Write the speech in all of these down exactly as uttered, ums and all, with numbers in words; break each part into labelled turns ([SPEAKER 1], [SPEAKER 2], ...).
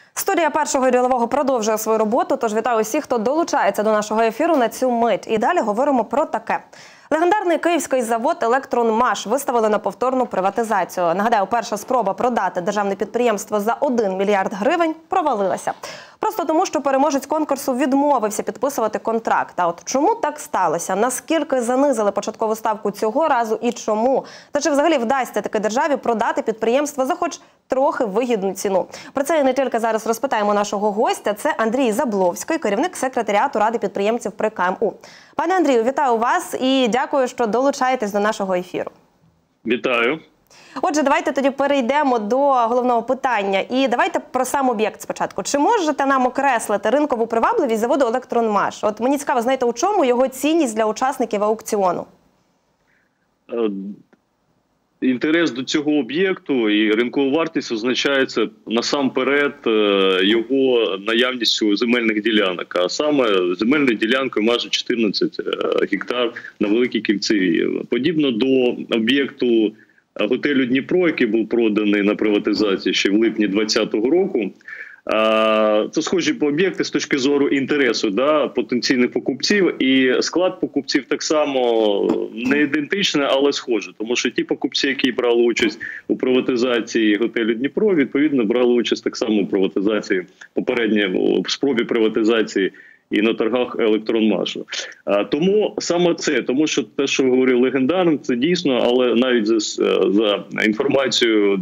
[SPEAKER 1] Студія Першого ділового продовжує свою роботу, тож вітаю усіх, хто долучається до нашого ефіру на цю мить. І далі говоримо про таке. Легендарний київський завод «Електронмаш» виставили на повторну приватизацію. Нагадаю, перша спроба продати державне підприємство за один мільярд гривень провалилася. Просто тому, що переможець конкурсу відмовився підписувати контракт. А от чому так сталося? Наскільки занизили початкову ставку цього разу і чому? Та чи взагалі вдасться таки державі продати підприємство за хоч трохи вигідну ціну? Про це і не тільки зараз розпитаємо нашого гостя. Це Андрій Забловський, керівник секретаріату Ради підприємців при К М У. Пане Андрію, вітаю вас і дякую, що долучаєтесь до нашого ефіру.
[SPEAKER 2] Вітаю.
[SPEAKER 1] Отже, давайте тоді перейдемо до головного питання. І давайте про сам об'єкт спочатку. Чи можете нам окреслити ринкову привабливість заводу «Електронмаш»? От мені цікаво, знаєте, у чому його цінність для учасників аукціону?
[SPEAKER 2] Інтерес до цього об'єкту і ринкова вартість означається насамперед його наявністю земельних ділянок. А саме земельною ділянкою майже чотирнадцять гектар на Великій Кільцевій. Подібно до об'єкту готелю «Дніпро», який був проданий на приватизації ще в липні двадцятого року. Це схожі по об'єкти з точки зору інтересу да, потенційних покупців. І склад покупців так само не ідентичний, але схожий. Тому що ті покупці, які брали участь у приватизації готелю «Дніпро», відповідно брали участь так само у приватизації, попередньо в спробі приватизації і на торгах «Електронмашу». А, тому саме це, тому що те, що ви говорили легендарним, це дійсно, але навіть за, за інформацією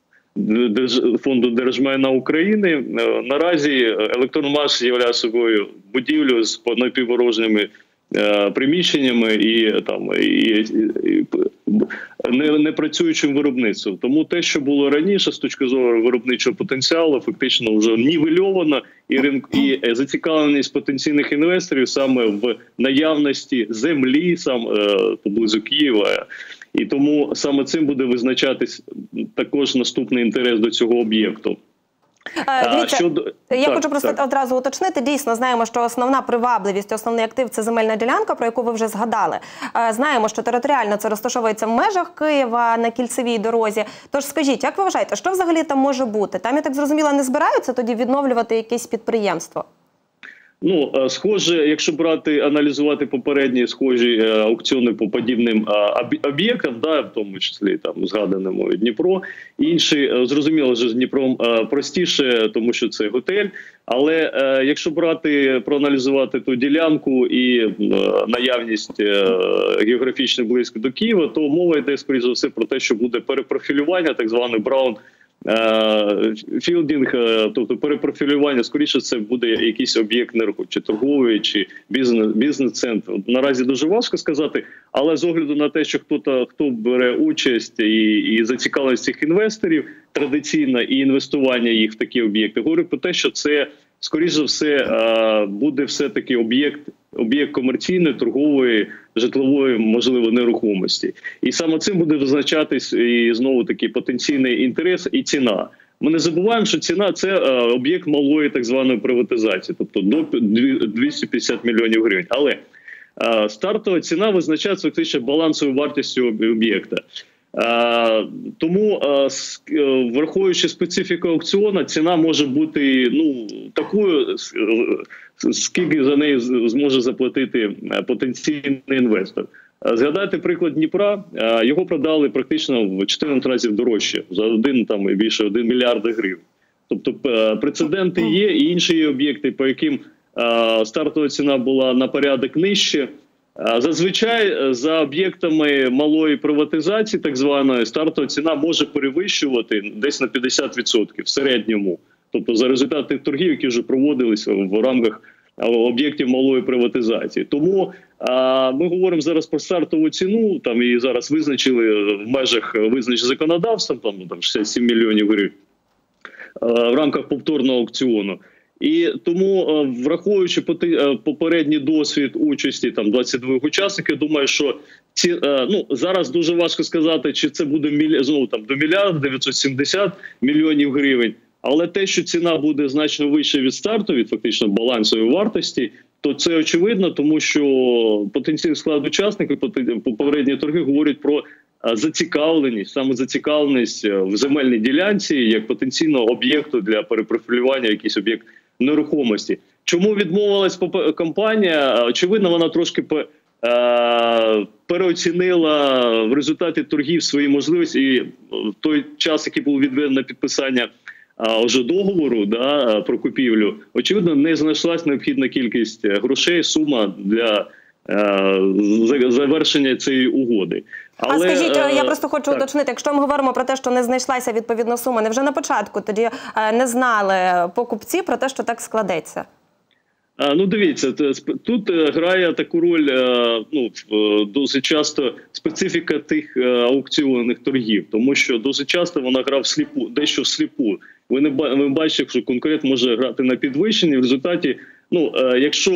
[SPEAKER 2] Фонду держмайна України, наразі «Електронмаш» являє собою будівлю з напівпорожніми приміщеннями і там і, і, не, не працюючим виробництвом. Тому те, що було раніше з точки зору виробничого потенціалу, фактично вже нівельовано, і ринок і зацікавленість потенційних інвесторів саме в наявності землі сам поблизу Києва. І тому саме цим буде визначатись також наступний інтерес до цього об'єкту.
[SPEAKER 1] Дивіться, Щодо... я так, хочу просто так. одразу уточнити. Дійсно, знаємо, що основна привабливість, основний актив – це земельна ділянка, про яку ви вже згадали. Знаємо, що територіально це розташовується в межах Києва на Кільцевій дорозі. Тож скажіть, як ви вважаєте, що взагалі там може бути? Там, я так зрозуміла, не збираються тоді відновлювати якесь підприємство?
[SPEAKER 2] Ну, схоже, якщо брати, аналізувати попередні схожі аукціони по подібним об'єктам, да, в тому числі там згаданому Дніпро, інші, зрозуміло, що з Дніпром простіше, тому що це готель, але якщо брати, проаналізувати ту ділянку і наявність географічно близько до Києва, то мова йде, скоріш за все, про те, що буде перепрофілювання, так званий браун філдінг, тобто перепрофілювання, скоріше це буде якийсь об'єкт неруху, чи торговий, чи бізнес, бізнес-центр. Наразі дуже важко сказати, але з огляду на те, що хто-то, хто бере участь і, і зацікавленість цих інвесторів традиційно і інвестування їх в такі об'єкти, говорю про те, що це, скоріше за все, буде все-таки об'єкт об'єкт комерційної, торгової, житлової, можливо, нерухомості. І саме цим буде визначатись і знову таки потенційний інтерес і ціна. Ми не забуваємо, що ціна – це е, об'єкт малої так званої приватизації, тобто до двісті п'ятдесят мільйонів гривень. Але е, стартова ціна визначається фактично балансовою вартістю об'єкта. Е, тому, е, враховуючи специфіку аукціону, ціна може бути ну, такою, скільки за неї зможе заплатити потенційний інвестор. Згадайте приклад Дніпра, його продали практично в чотирнадцять разів дорожче, за один там і більше один мільярд гривень. Тобто прецеденти є і інші об'єкти, по яким стартова ціна була на порядок нижче. Зазвичай за об'єктами малої приватизації, так званої, стартова ціна може перевищувати десь на п'ятдесят відсотків в середньому. Тобто за результати торгів, які вже проводилися в рамках об'єктів малої приватизації. Тому а, ми говоримо зараз про стартову ціну, там її зараз визначили в межах визначення законодавством, там, там шістдесят сім мільйонів гривень а, в рамках повторного аукціону. І тому, а, враховуючи попередній досвід участі там двадцять два учасників, думаю, що ці, а, ну, зараз дуже важко сказати, чи це буде міль... знову там до мільярда дев'ятсот сімдесят мільйонів гривень. Але те, що ціна буде значно вища від старту, від фактично балансової вартості, то це очевидно, тому що потенційний склад учасників, попередні торги говорять про зацікавленість, саме зацікавленість в земельній ділянці як потенційного об'єкту для перепрофілювання в якийсь об'єкт нерухомості. Чому відмовилась компанія? Очевидно, вона трошки переоцінила в результаті торгів свої можливості, і в той час, який був відведений на підписання вже договору, да, про купівлю, очевидно, не знайшлась необхідна кількість грошей, сума для е, завершення цієї угоди.
[SPEAKER 1] Але, а скажіть, я просто хочу так. уточнити, якщо ми говоримо про те, що не знайшлася відповідна сума, невже на початку тоді не знали покупці про те, що так складеться?
[SPEAKER 2] Ну, дивіться, тут грає таку роль, ну, досить часто специфіка тих аукціонних торгів, тому що досить часто вона грає всліпу, дещо всліпу. Ви не ви бачите, що конкурент може грати на підвищенні, в результаті, ну, якщо,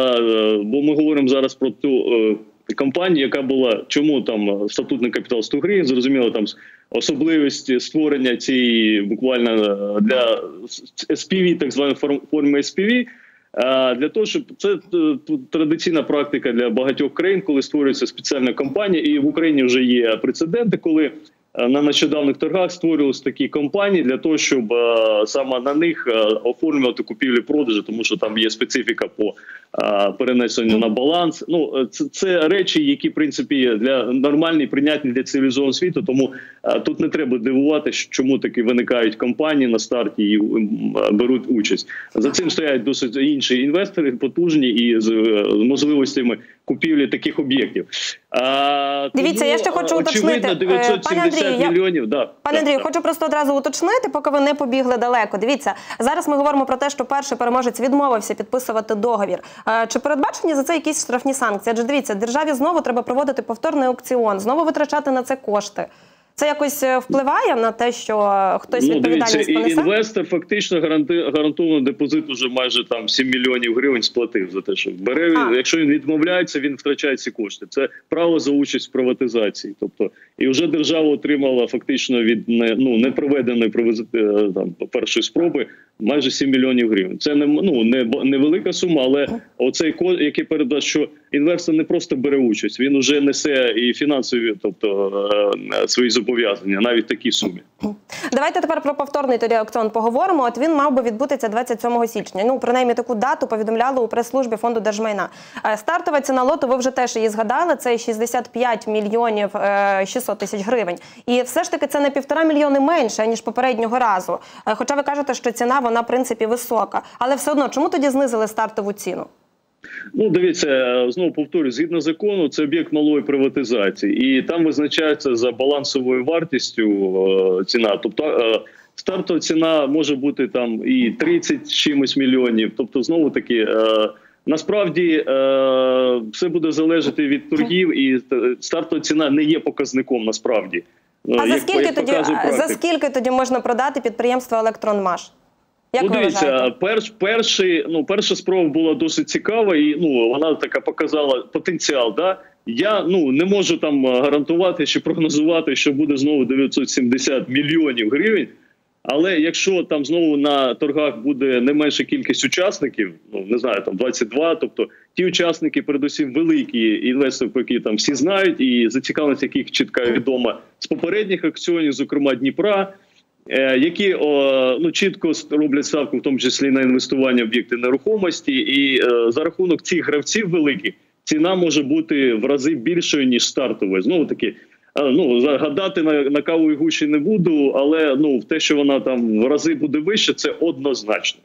[SPEAKER 2] бо ми говоримо зараз про ту компанію, яка була, чому там статутний капітал сто гривень, зрозуміло, там особливість створення цієї буквально для ес пі ві, так званої форми ес пі ві, для того, щоб це традиційна практика для багатьох країн, коли створюється спеціальна компанія, і в Україні вже є прецеденти, коли на нещодавних торгах створювалися такі компанії для того, щоб саме на них оформлювати купівлі-продажі, тому що там є специфіка по перенесенню на баланс. Ну, це, це речі, які, в принципі, для нормальні, прийнятні для цивілізованого світу, тому тут не треба дивуватися, чому таки виникають компанії на старті і беруть участь. За цим стоять досить інші інвестори, потужні і з можливостями купівлі таких об'єктів.
[SPEAKER 1] Дивіться, тому, я ще хочу уточнити.
[SPEAKER 2] дев'ятсот сімдесят
[SPEAKER 1] Андрію,
[SPEAKER 2] мільйонів, да.
[SPEAKER 1] Пане Андрію, хочу просто одразу уточнити, поки ви не побігли далеко. Дивіться, зараз ми говоримо про те, що перший переможець відмовився підписувати договір. Чи передбачені за це якісь штрафні санкції? Адже дивіться, державі знову треба проводити повторний аукціон, знову витрачати на це кошти. Це якось впливає на те, що хтось
[SPEAKER 2] ну,
[SPEAKER 1] відповідальність
[SPEAKER 2] дивіться,
[SPEAKER 1] понесе?
[SPEAKER 2] Інвестор фактично гарантований депозит вже майже там сім мільйонів гривень сплатив за те, що бере. А. Якщо він відмовляється, він втрачає ці кошти. Це право за участь в приватизації. Тобто, і вже держава отримала фактично від не, ну, непроведеної там, першої спроби майже сім мільйонів гривень. Це не, ну, не, не велика сума, але оцей код, який передасть, що інвестор не просто бере участь, він вже несе і фінансові, тобто свої зобов'язання, навіть такі суми.
[SPEAKER 1] Давайте тепер про повторний тоді аукціон поговоримо. От він мав би відбутися двадцять сьомого січня. Ну, принаймні, таку дату повідомляли у прес-службі Фонду держмайна. Стартова ціна лоту, ви вже теж її згадали, це шістдесят п'ять мільйонів шістсот тисяч гривень. І все ж таки це на півтора мільйони менше, ніж попереднього разу. Хоча ви кажете, що ціна, вона, в принципі, висока. Але все одно, чому тоді знизили стартову ціну?
[SPEAKER 2] Ну, дивіться, знову повторюю, згідно закону, це об'єкт малої приватизації. І там визначається за балансовою вартістю е, ціна. Тобто е, стартова ціна може бути там і тридцять чимось мільйонів. Тобто, знову таки, е, насправді, е, все буде залежати від торгів, і стартова ціна не є показником насправді.
[SPEAKER 1] А за скільки, тоді, за скільки тоді можна продати підприємство «Електронмаш»? Як
[SPEAKER 2] ну, дивіться, перш, перший, ну, перша спроба була досить цікава, і ну, вона така показала потенціал. Да? Я ну, не можу там гарантувати чи прогнозувати, що буде знову дев'ятсот сімдесят мільйонів гривень, але якщо там знову на торгах буде не менша кількість учасників, ну, не знаю, там двадцять два, тобто ті учасники, передусім великі інвестори, які там всі знають, і зацікавленість яких чітко відома з попередніх аукціонів, зокрема Дніпра, які о, ну, чітко роблять ставку, в тому числі на інвестування в об'єкти нерухомості, і е, за рахунок цих гравців великих ціна може бути в рази більшою, ніж стартовою. Знову таки, е, ну, гадати на, на каву і гущі не буду, але ну, те, що вона там в рази буде вище, це однозначно.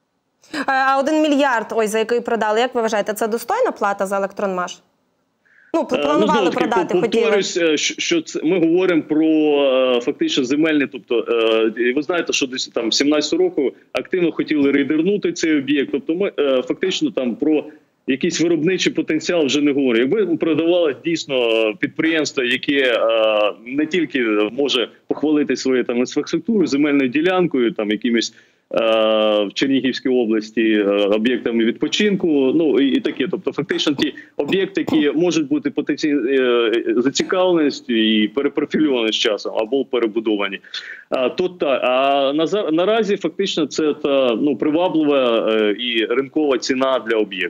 [SPEAKER 1] А один мільярд, ось за який продали, як ви вважаєте, це достойна плата за «Електронмаш»? Ну, планували ну, продати, хотіли.
[SPEAKER 2] Що це, ми говоримо про фактично земельні, тобто, ви знаєте, що десь там сімнадцятого року активно хотіли рейдернути цей об'єкт, тобто ми фактично там про якийсь виробничий потенціал вже не говоримо. Якби продавали дійсно підприємство, яке не тільки може похвалити своєю там інфраструктурою, земельною ділянкою, там якимось в Чернігівській області об'єктами відпочинку, ну і таке. Тобто фактично ті об'єкти, які можуть бути потенційно зацікавленістю і перепрофільовані з часом або перебудовані. То та а наразі фактично це та ну приваблива і ринкова ціна для об'єкта.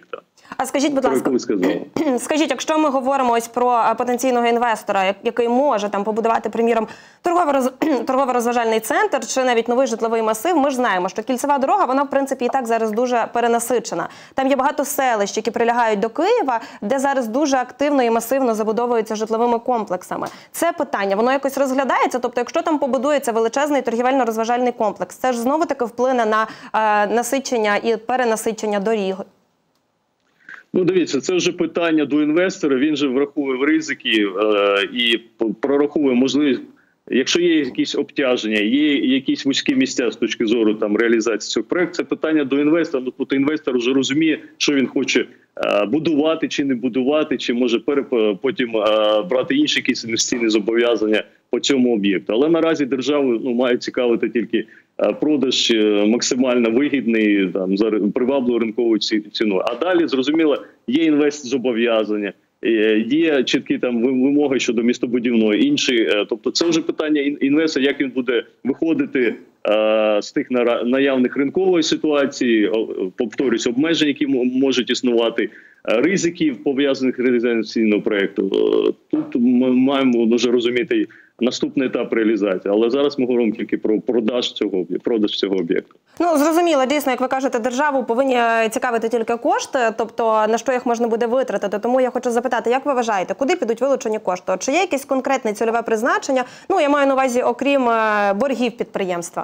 [SPEAKER 1] А скажіть, будь ласка, скажіть, якщо ми говоримо ось про потенційного інвестора, який може там побудувати, приміром, торгово-розважальний центр чи навіть новий житловий масив, ми ж знаємо, що кільцева дорога, вона, в принципі, і так зараз дуже перенасичена. Там є багато селищ, які прилягають до Києва, де зараз дуже активно і масивно забудовуються житловими комплексами. Це питання, воно якось розглядається? Тобто, якщо там побудується величезний торгівельно-розважальний комплекс, це ж знову-таки вплине на е, насичення і перенасичення доріг?
[SPEAKER 2] Ну, дивіться, це вже питання до інвестора, він же враховує ризики е, і прораховує можливість, якщо є якісь обтяження, є якісь вузькі місця з точки зору там реалізації цього проекту, це питання до інвестора, ну, тобто інвестор вже розуміє, що він хоче е, будувати чи не будувати, чи може переп... потім е, брати інші якісь інвестиційні зобов'язання по цьому об'єкту. Але наразі державу ну, має цікавити тільки продаж максимально вигідний, там, за привабливою ринковою ціною. А далі, зрозуміло, є інвестзобов'язання, є чіткі там вимоги щодо містобудівної, інші. Тобто це вже питання інвестора, як він буде виходити е, з тих наявних ринкової ситуації, повторюсь, обмежень, які можуть існувати, ризиків, пов'язаних з реалізацією проєкту. Тут ми маємо дуже розуміти наступний етап реалізації. Але зараз ми говоримо тільки про продаж цього, продаж цього об'єкту.
[SPEAKER 1] Ну, зрозуміло, дійсно, як ви кажете, державу повинні цікавити тільки кошти, тобто на що їх можна буде витратити. Тому я хочу запитати, як ви вважаєте, куди підуть вилучені кошти? Чи є якесь конкретне цільове призначення? Ну, я маю на увазі, окрім боргів підприємства.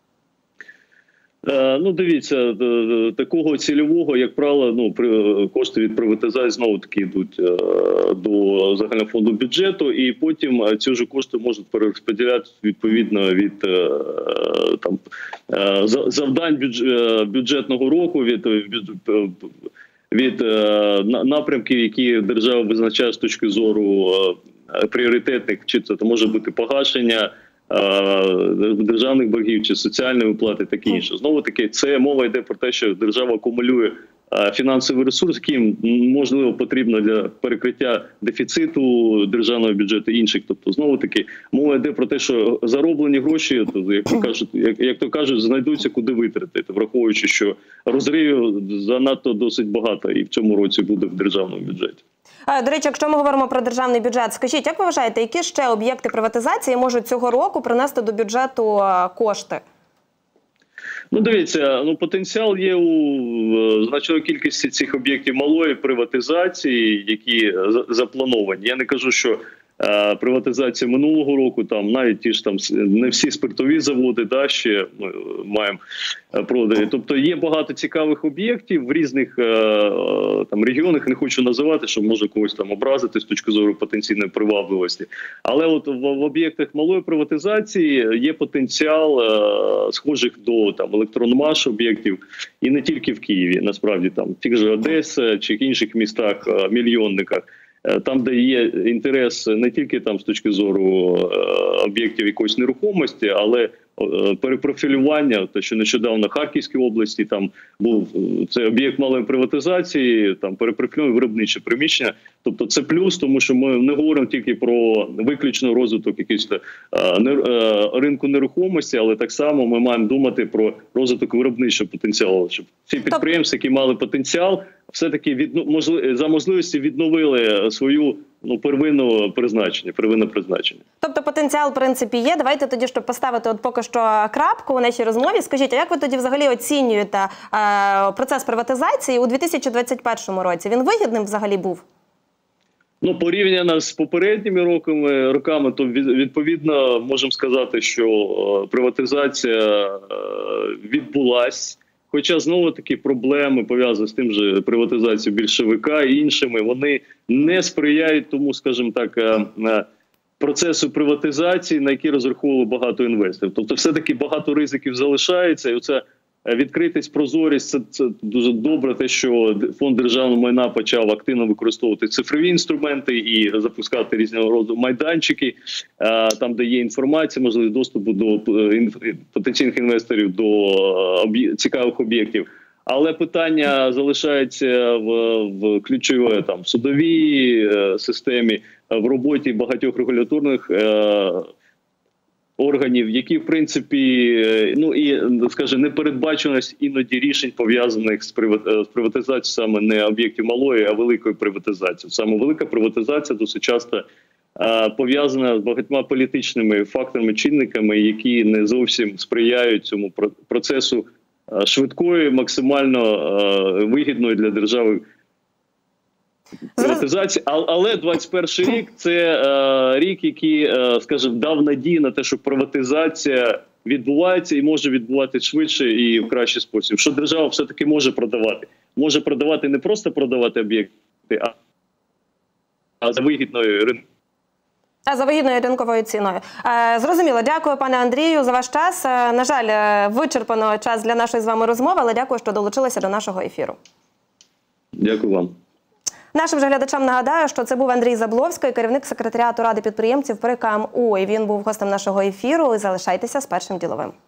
[SPEAKER 2] Ну, дивіться, такого цільового, як правило, ну, кошти від приватизації знову-таки йдуть до загального фонду бюджету, і потім ці ж кошти можуть перерозподілятися відповідно від там, завдань бюджетного року, від, від, від напрямків, які держава визначає з точки зору пріоритетних, чи це може бути погашення державних боргів чи соціальні виплати, таке інше. Знову таки, це мова йде про те, що держава акумулює фінансовий ресурс, який, можливо, потрібно для перекриття дефіциту державного бюджету і інших. Тобто, знову таки, мова йде про те, що зароблені гроші, як то кажуть, як, як то кажуть, знайдуться куди витратити, враховуючи, що розривів занадто досить багато і в цьому році буде в державному бюджеті.
[SPEAKER 1] До речі, якщо ми говоримо про державний бюджет, скажіть, як ви вважаєте, які ще об'єкти приватизації можуть цього року принести до бюджету кошти?
[SPEAKER 2] Ну, дивіться, ну, потенціал є у значної кількості цих об'єктів малої приватизації, які заплановані. Я не кажу, що е, приватизація минулого року, там навіть ті ж там не всі спиртові заводи, да, ще ми маємо продані. Тобто є багато цікавих об'єктів в різних е, там регіонах, не хочу називати, щоб може когось там образити з точки зору потенційної привабливості. Але от в, в об'єктах малої приватизації є потенціал е, схожих до там електронмаш об'єктів, і не тільки в Києві, насправді там в тих же Одесі чи інших містах, е, мільйонниках. Там, де є інтерес не тільки там з точки зору об'єктів якоїсь нерухомості, але перепрофілювання, те, що нещодавно в Харківській області там був цей об'єкт малої приватизації, там перепрофілювання виробниче приміщення. Тобто це плюс, тому що ми не говоримо тільки про виключно розвиток якийсь ринку нерухомості, але так само ми маємо думати про розвиток виробничого потенціалу, щоб ці підприємства, які мали потенціал, все-таки від, можливо, за можливості відновили свою ну, первинну призначення, первинне призначення.
[SPEAKER 1] Тобто потенціал, в принципі, є. Давайте тоді, щоб поставити от поки що крапку у нашій розмові, скажіть, а як ви тоді взагалі оцінюєте е, процес приватизації у дві тисячі двадцять першому році? Він вигідним взагалі був?
[SPEAKER 2] Ну, порівняно з попередніми роками, роками, то відповідно можемо сказати, що приватизація відбулась. Хоча, знову-таки, проблеми, пов'язані з тим же приватизацією більшовика і іншими, вони не сприяють тому, скажімо так, процесу приватизації, на який розраховували багато інвесторів. Тобто, все-таки багато ризиків залишається, і оце відкритість, прозорість – це, це дуже добре, те, що Фонд державного майна почав активно використовувати цифрові інструменти і запускати різного роду майданчики, там, де є інформація, можливість доступу до потенційних інвесторів до цікавих об'єктів. Але питання залишається в, в ключовій там, судовій системі, в роботі багатьох регуляторних органів, які в принципі, ну і, скажімо, непередбаченість іноді рішень пов'язаних з приватизацією саме не об'єктів малої, а великої приватизації. Саме велика приватизація досить часто пов'язана з багатьма політичними факторами, чинниками, які не зовсім сприяють цьому процесу швидкої, максимально вигідної для держави приватизації. Але двадцять перший рік – це рік, який, скажімо, дав надію на те, що приватизація відбувається і може відбуватися швидше і в кращий спосіб. Що держава все-таки може продавати. Може продавати не просто продавати об'єкти, а за вигідною ринкою.
[SPEAKER 1] А за вигідною ринковою ціною. Е, зрозуміло. Дякую, пане Андрію, за ваш час. Е, на жаль, вичерпано час для нашої з вами розмови, але дякую, що долучилися до нашого ефіру.
[SPEAKER 2] Дякую вам.
[SPEAKER 1] Нашим же глядачам нагадаю, що це був Андрій Забловський, керівник секретаріату Ради підприємців при КМУ. І він був гостем нашого ефіру. Залишайтеся з Першим діловим.